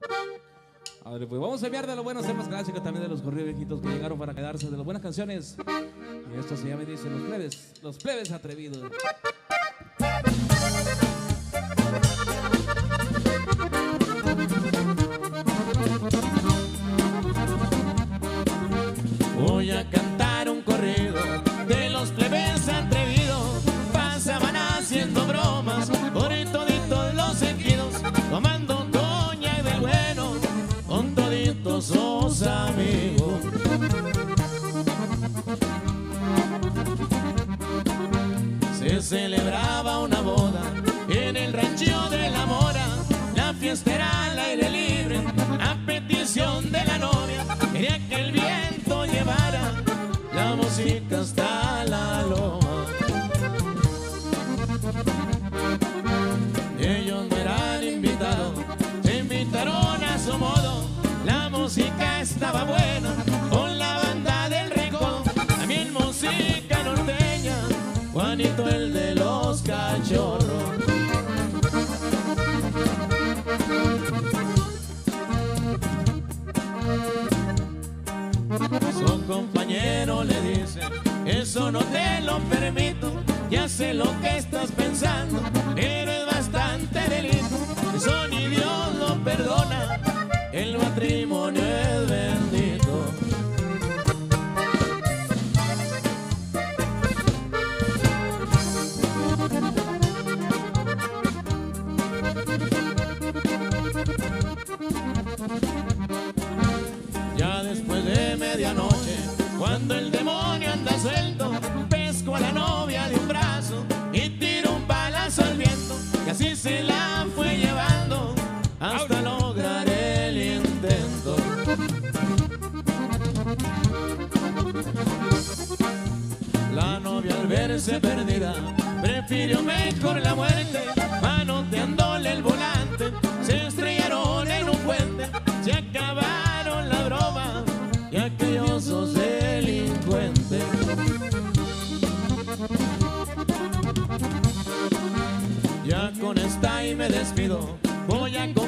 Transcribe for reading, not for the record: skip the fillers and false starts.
A ver, pues vamos a enviar de los buenos temas clásicos, también de los corridos viejitos que llegaron para quedarse, de las buenas canciones. Y esto se llama y dice los plebes atrevidos. Voy a cantar un corrido de los plebes atrevidos. Pasaban haciendo bromas por toditos los ejidos, tomando coña y del bueno con toditos sus amigos. Se celebraba una boda en el rancho de la Mora. La fiesta era al aire libre, a petición de la novia. Quería que el viento llevara la música hasta la loma. Ellos no eran invitados, se invitaron a su modo. La música estaba buena con la banda del Rincón. También música norteña, Juanito el de los Cachorros. Su compañero le dice: eso no te lo permito, ya sé lo que estás pensando, pero es bastante delito, eso ni Dios lo perdona, el matrimonio es bendito. Ya después de medianoche, cuando el demonio anda suelto, pesco a la novia de un brazo y tiro un balazo al viento, y así se la fue llevando hasta lograr el intento. La novia al verse perdida prefirió mejor la muerte, manoteándole el volante, se estrellaron en un puente, se acabaron la broma y aquellos sos delincuentes. Ya con esta y me despido, voy a